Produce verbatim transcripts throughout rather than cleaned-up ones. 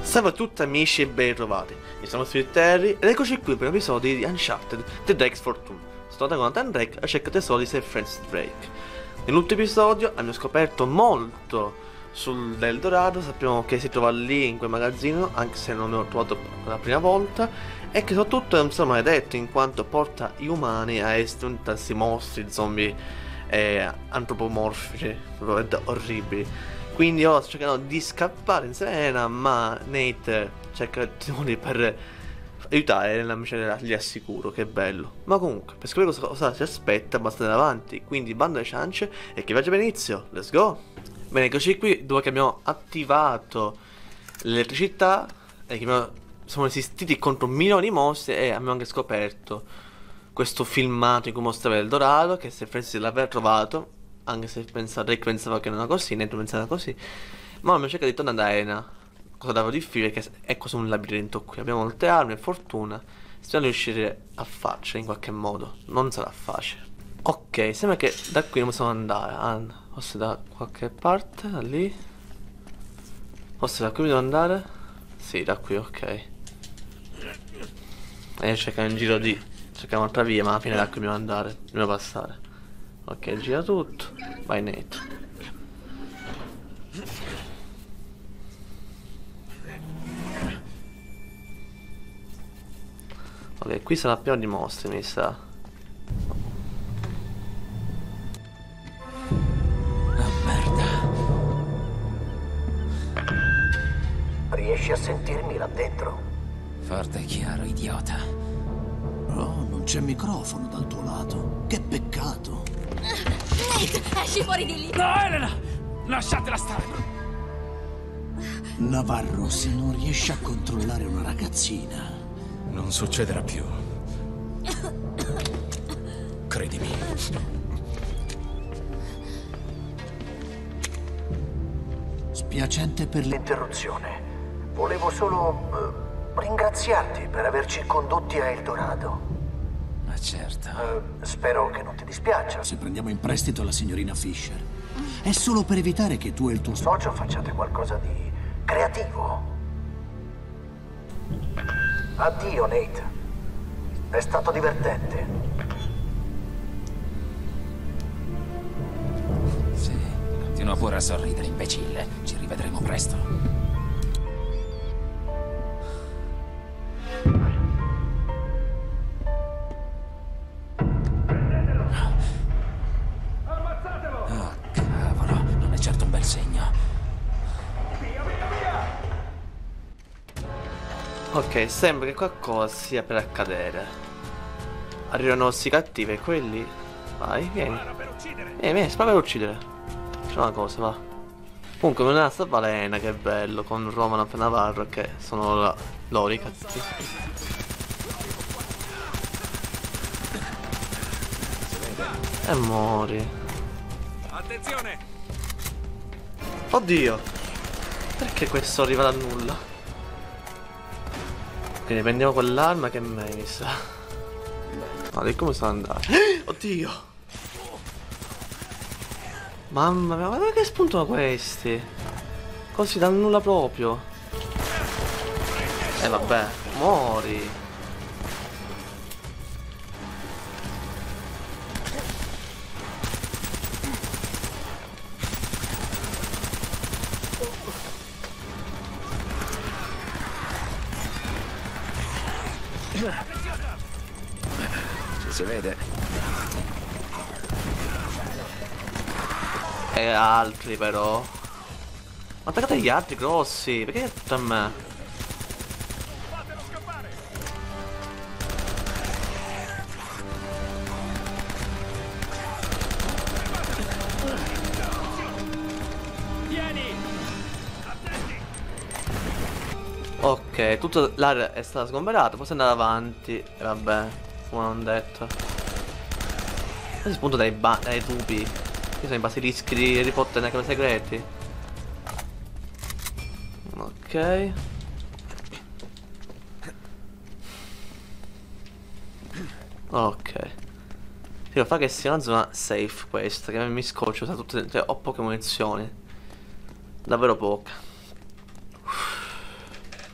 Salve a tutti amici e ben ritrovati, io sono Terry ed eccoci qui per un episodio di Uncharted The Drake's Fortune. Sono andato con Nathan Drake a cercare tesori di Sir Francis Drake. Nell'ultimo episodio abbiamo scoperto molto sull'Eldorado, sappiamo che si trova lì in quel magazzino, anche se non l'ho trovato la prima volta, e che soprattutto è un sol maledetto in quanto porta gli umani a estintarsi mostri, zombie eh, antropomorfici, veramente orribili. Quindi ora sto cercando di scappare in Serena, ma Nate cerca di modi per aiutare nella miseria, gli assicuro, che bello. Ma comunque, per scoprire cosa, cosa ci aspetta, basta andare avanti. Quindi bando alle ciance e che viaggio per inizio, let's go! Bene, eccoci qui, dopo che abbiamo attivato l'elettricità e che abbiamo, siamo resistiti contro milioni di mostri e abbiamo anche scoperto questo filmato in cui mostrava Eldorado, che se Francis l'aveva trovato. Anche se pensa, Drake pensava che non era così, Nate pensava così. Ma abbiamo cercato di tornare ad Arena. Cosa davvero difficile, che è così un labirinto qui. Abbiamo molte armi e fortuna. Speriamo di riuscire a farcela in qualche modo. Non sarà facile. Ok, sembra che da qui non possiamo andare. Ah, forse da qualche parte, da lì. Forse da qui devo andare? Sì, da qui, ok. E cercare in giro di cercare un'altra via, ma alla fine da qui dobbiamo andare. Dobbiamo passare. Ok, gira tutto. Vai Nate. Ok, qui sarà pieno di mostri, mi sa. Ah, merda. Riesci a sentirmi là dentro? Forte e chiaro, idiota. Oh, non c'è microfono dal tuo lato. Che peccato. Nate, esci fuori di lì! No, Elena! Lasciatela stare! Navarro, se non riesci a controllare una ragazzina... Non succederà più. Credimi. Spiacente per le... L'interruzione. Volevo solo eh, ringraziarti per averci condotti a Eldorado. Ma certo. Eh, spero che non ti dispiaccia. Se prendiamo in prestito la signorina Fisher. È solo per evitare che tu e il tuo Socio facciate qualcosa di creativo. Addio, Nate. È stato divertente. Sì, continua pure a sorridere, imbecille. Ci rivedremo presto. Oh, cavolo, non è certo un bel segno. Ok, sembra che qualcosa sia per accadere. Arrivano questi cattivi e quelli. Vai, vieni. Vieni, vieni, spara per uccidere. C'è una cosa, va. Comunque non è una Valena, che bello, con Romanov e Navarro che sono la... loro i cattivi. E muori. Attenzione! Oddio! Perché questo arriva da nulla? Quindi prendiamo quell'arma che è meglio, mi sa. No, di come sta andando? Oddio! Mamma mia, guarda che spuntano questi! Così dal nulla proprio. E eh, vabbè, muori! Si vede. E altri però. Ma attaccate gli altri grossi, perché è tutto a me? Ok, tutta l'area è stata sgomberata, posso andare avanti. E vabbè, come non detto. Questo spunto dai, dai tubi. Qui sono i basilischi di Harry Potter nei cameri segreti. Ok. Ok. Sì, lo fa che sia una zona safe questa, che mi scoccio, sa tutte, cioè, ho poche munizioni. Davvero poche.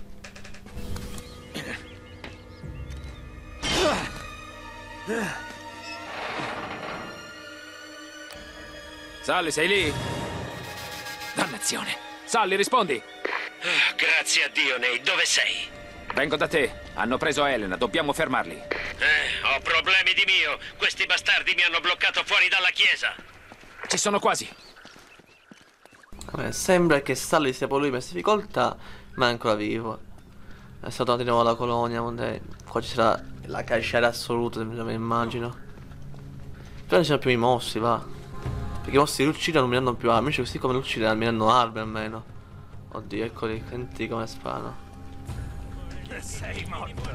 Sally, sei lì? Dannazione. Sally, rispondi. Oh, grazie a Dio, Nate. Dove sei? Vengo da te. Hanno preso Elena. Dobbiamo fermarli. Eh, ho problemi di mio. Questi bastardi mi hanno bloccato fuori dalla chiesa. Ci sono quasi. Vabbè, sembra che Sally sia poi lui messo in difficoltà, ma è ancora vivo. È stato di nuovo alla colonia, onde qua ci sarà la cacciara assoluta, mi immagino. Però non ci sono più i mossi, va. Perché i mossi li uccidono, non mi danno più armi, invece questi come li uccidono, mi danno armi almeno. Oddio, eccoli, senti come sparano. Sei morto.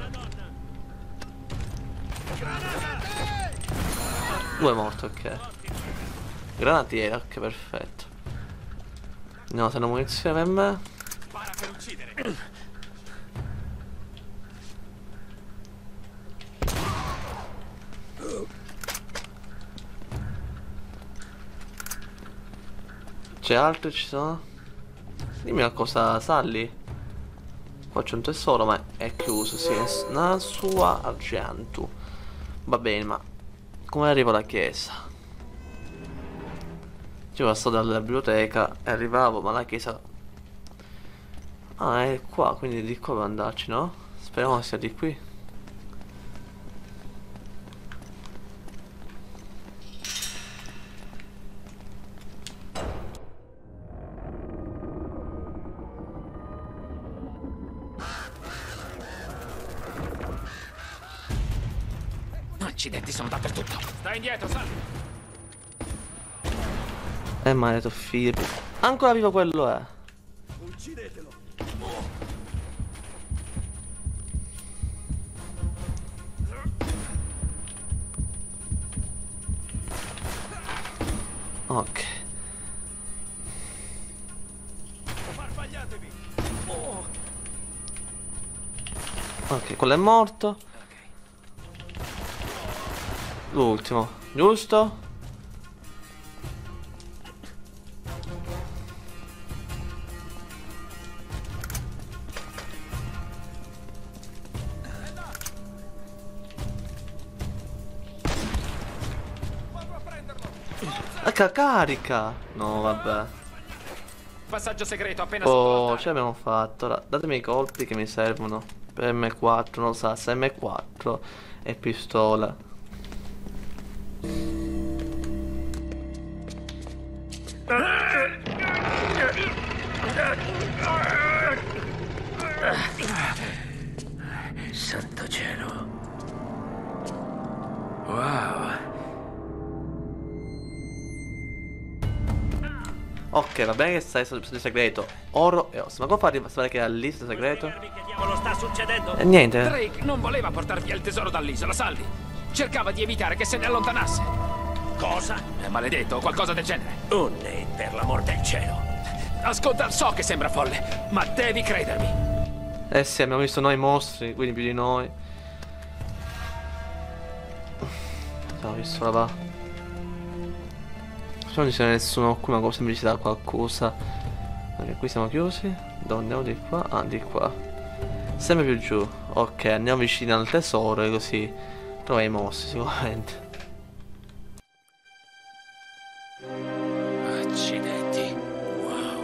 Due è morto, ok. Granatiere, ok, perfetto. No, se hanno munizione per me. Spara per uccidere. C'è altro, ci sono? Dimmi una cosa, Sally. Qua c'è un tesoro, ma è chiuso, sì. È una sua argento. Va bene, ma come arrivo alla chiesa? Io passo dalla biblioteca e arrivavo, ma la chiesa... Ah, è qua, quindi di qua devo andarci, no? Speriamo sia di qui. Accidenti, sono dappertutto. Stai indietro, Sally. Eh, maledetto figlio. Ancora vivo quello è. Uccidetelo. Ok. Sparpagliatevi. Ok, quello è morto. L'ultimo, giusto? Ecco, carica! No, vabbè. Passaggio segreto appena Oh, sotto ce l'abbiamo fatto. Ora, datemi i colpi che mi servono. Per M quattro, non lo sa, se M quattro e pistola. Santo cielo. Wow. Ok, va bene che stai sotto il segreto. Oro e ossa. Ma come fa a arrivare che è all'ista segreto? Che diavolo sta succedendo? E niente. Drake non voleva portar via il tesoro dall'isola, Sally. Cercava di evitare che se ne allontanasse. Cosa? È maledetto o qualcosa del genere. Oh, Nate, per l'amor del cielo. Ascolta, so che sembra folle, ma devi credermi. Eh sì, abbiamo visto noi mostri, quindi più di noi. Abbiamo visto là va. Non c'è nessuno qui, ma come sempre ci dà qualcosa. Ok, qui siamo chiusi. Dove andiamo di qua? Ah, di qua. Sempre più giù. Ok, andiamo vicino al tesoro e così troviamo i mostri sicuramente. Accidenti. Wow.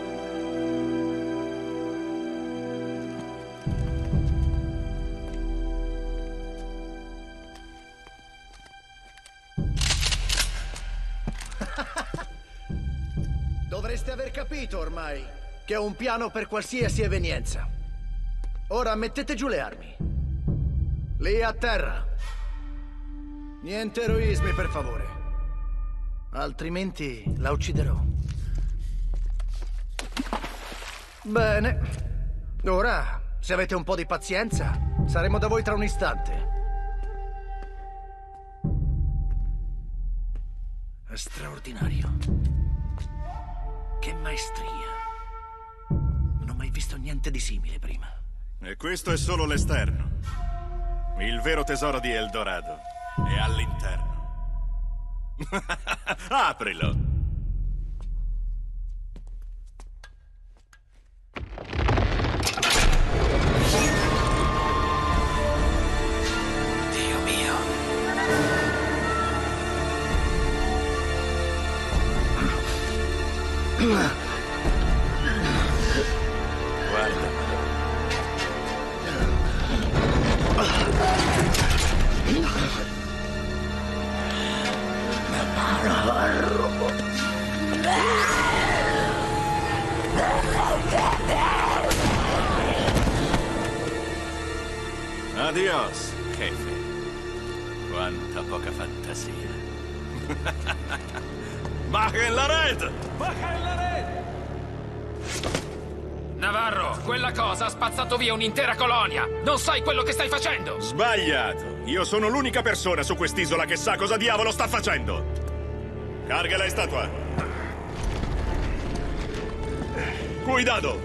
Dovreste aver capito ormai che ho un piano per qualsiasi evenienza. Ora mettete giù le armi. Lì a terra. Niente eroismi, per favore. Altrimenti la ucciderò. Bene. Ora, se avete un po' di pazienza, saremo da voi tra un istante. È straordinario. Che maestria. Non ho mai visto niente di simile prima. E questo è solo l'esterno. Il vero tesoro di Eldorado è all'interno. Aprilo. Dio mio. Adios, jefe. Quanta poca fantasia. Machen la red! Machen la red! Navarro, quella cosa ha spazzato via un'intera colonia. Non sai quello che stai facendo. Sbagliato. Io sono l'unica persona su quest'isola che sa cosa diavolo sta facendo. Carga la statua. Cuidado!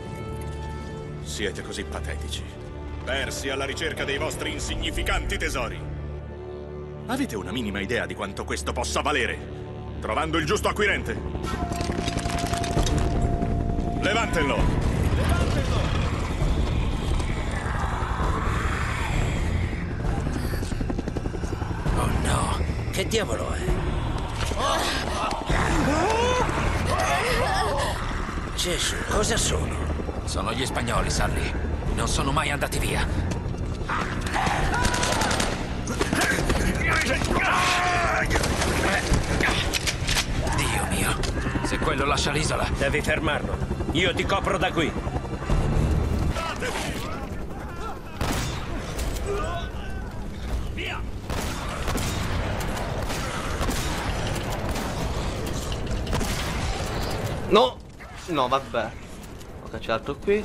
Siete così patetici. Persi alla ricerca dei vostri insignificanti tesori. Avete una minima idea di quanto questo possa valere? Trovando il giusto acquirente. Levantenlo! Levantenlo! Oh no! Che diavolo è? Gesù, cosa sono? Sono gli spagnoli, Sully. Non sono mai andati via. Dio mio. Se quello lascia l'isola... Devi fermarlo. Io ti copro da qui. Via! No! No, vabbè. Ho cacciato qui.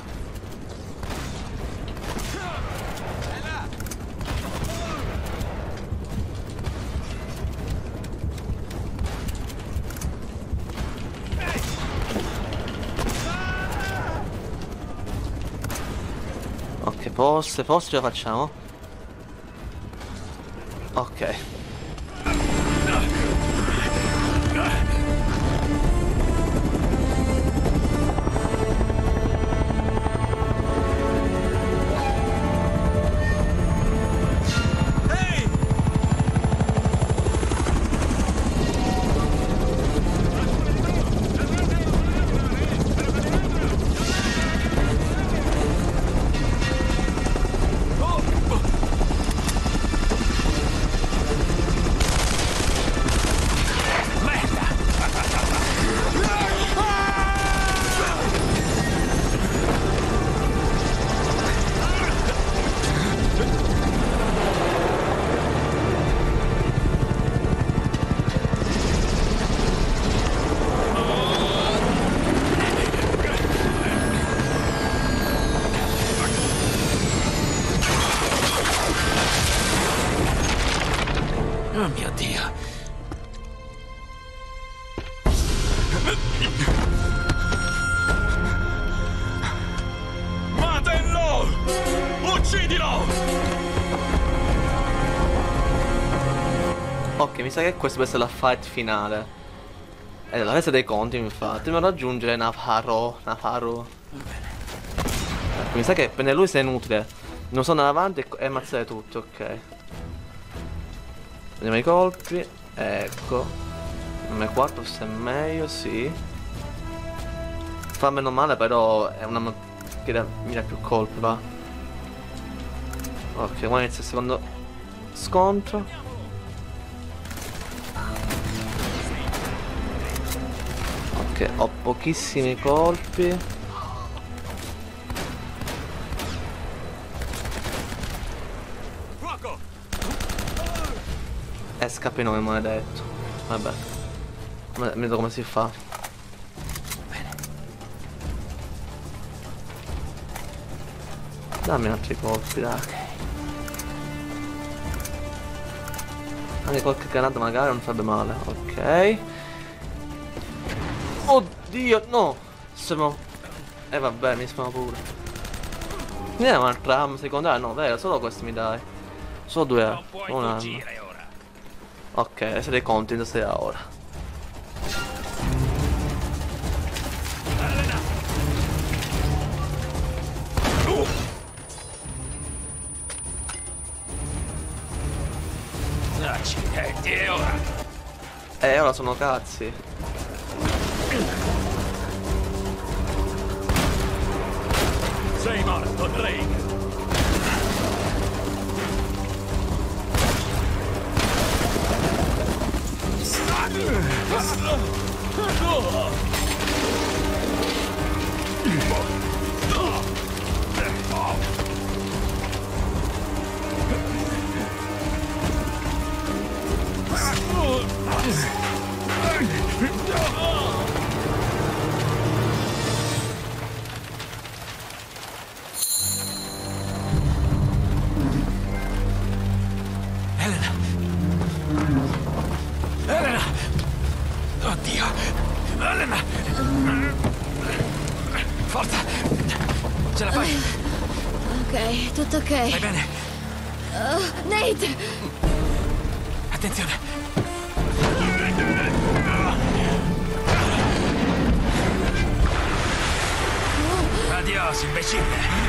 Ok, forse, forse ce la facciamo. Ok. Oh mio Dio. Matenlo! Uccidilo! Ok, mi sa che questo deve essere la fight finale. È la resa dei conti, infatti. Dobbiamo raggiungere Navarro. Navarro. Ecco, mi sa che prendere lui sia inutile. Non sono avanti e, e ammazzare tutti, ok. Prendiamo i colpi. Ecco. M quattro se è meglio, sì. Fa meno male, però è una che dà mira più colpi, va. Ok, qua inizia il secondo scontro. Ok, ho pochissimi colpi. E scappa in nome maledetto. Vabbè. Ma vedo come si fa. Bene. Dammi altri colpi, dai. Anche qualche granata magari non farebbe male. Ok. Oddio, no. Siamo... E eh, vabbè, mi spano pure. Mi dai un'altra arma secondaria? No, vero, solo questo mi dai. Solo due armi. Un'arma. Ok, adesso dei conti da sei a ora. Accidenti, e ora? Eh, ora sono cazzi. Sei morto, Drake! fai? Ok, tutto ok. Stai bene? Uh, Nate! Attenzione. Adios, imbecille.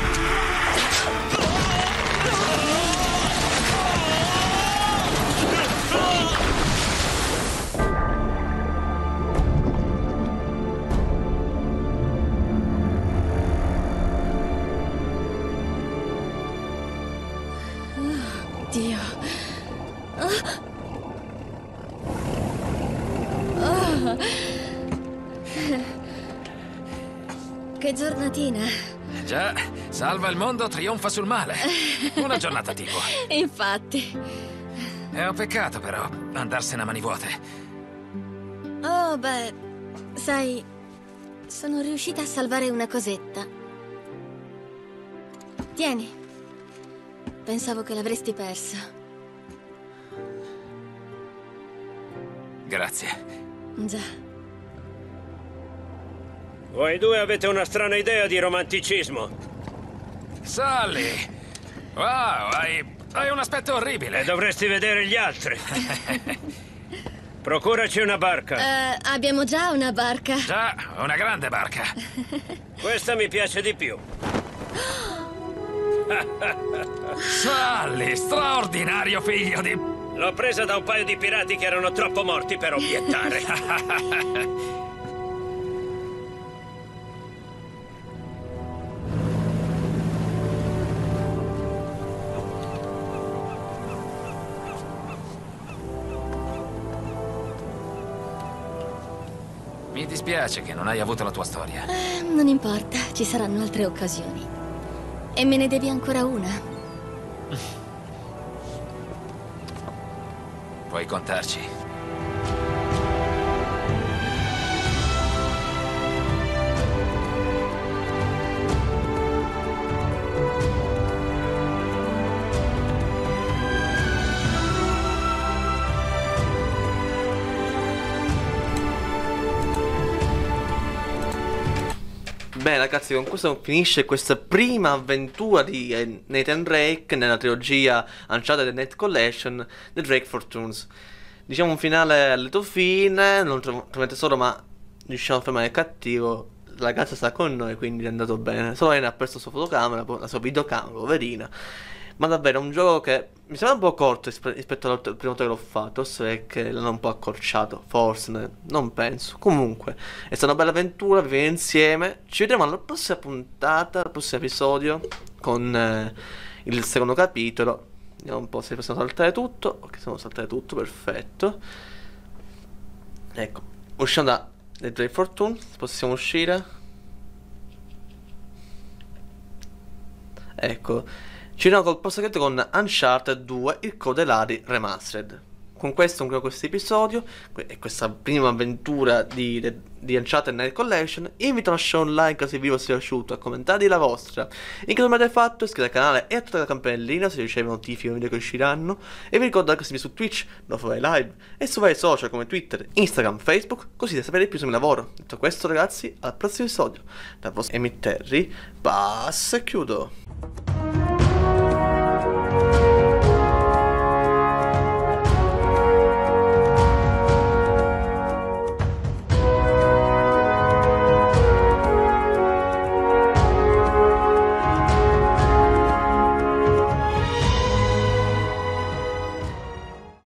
Dio. Oh. Che giornatina. Già, salva il mondo, trionfa sul male. Una giornata tipo. Infatti. È un peccato però andarsene a mani vuote. Oh, beh, sai, sono riuscita a salvare una cosetta. Tieni. Pensavo che l'avresti persa. Grazie. Già. Voi due avete una strana idea di romanticismo. Sally! Wow, hai, hai un aspetto orribile. E dovresti vedere gli altri. Procuraci una barca. Uh, abbiamo già una barca. Già, una grande barca. Questa mi piace di più. Sally, straordinario figlio di... L'ho presa da un paio di pirati che erano troppo morti per obiettare. Mi dispiace che non hai avuto la tua storia. Eh, non importa, ci saranno altre occasioni. E me ne devi ancora una. Puoi contarci. Bene ragazzi, con questo finisce questa prima avventura di eh, Nathan Drake nella trilogia Uncharted Night Collection The Drake Fortunes. Diciamo un finale a lieto fine, non trovate tesoro ma riusciamo a fermare il cattivo. La ragazza sta con noi, quindi è andato bene. Solo lei ha perso la sua fotocamera, la sua videocamera, poverina. Ma davvero è un gioco che mi sembra un po' corto rispetto al prima volta che l'ho fatto, se che l'hanno un po' accorciato, forse, ne, non penso. Comunque, è stata una bella avventura, vivere insieme. Ci vedremo alla prossima puntata, al prossimo episodio, con eh, il secondo capitolo. Vediamo un po' se possiamo saltare tutto. Ok, possiamo saltare tutto, perfetto. Ecco, usciamo da The Drake Fortune, possiamo uscire. Ecco. Ci vediamo col post segreto con Uncharted due, il Code Lari Remastered. Con questo concludo questo episodio e questa prima avventura di, di, di Uncharted Night Collection. Invito a lasciare un like se il video vi è piaciuto, a commentare la vostra. In caso non l'avete fatto, iscrivetevi al canale e attivate la campanellina se riceve notifiche dei video che usciranno. E vi ricordo che seguire su Twitch, lo farei live, e su vari social come Twitter, Instagram, Facebook, così da sapere più sul mio lavoro. Detto questo ragazzi, al prossimo episodio. Dal vostro Emmett Terry, basta e chiudo.